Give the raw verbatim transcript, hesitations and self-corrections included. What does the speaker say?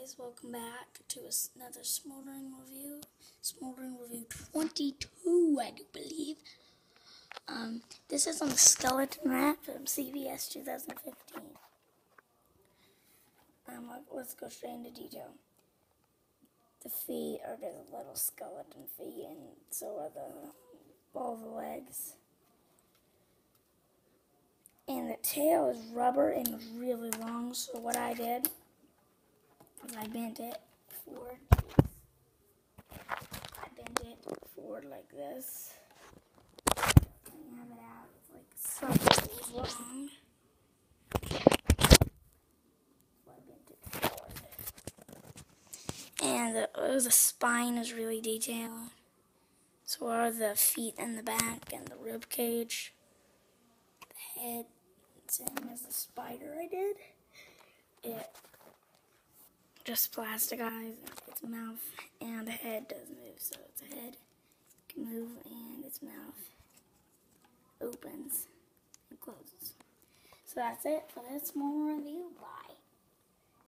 guys, welcome back to another Smoldering Review. Smoldering Review twenty-two, I do believe. Um, this is on the skeleton wrap from C V S two thousand fifteen. Um, let's go straight into detail. The feet are just little skeleton feet, and so are the all the legs. And the tail is rubber and really long, so what I did is I bent it forward. I bent it forward like this. And have it out. It's like circles long. So I bent it forward. And the, oh, the spine is really detailed. So are the feet and the back and the rib cage. The head, same as the spider I did. It just plastic eyes, its mouth and the head does move, so its head can move and its mouth opens and closes. So that's it for this small review. Bye.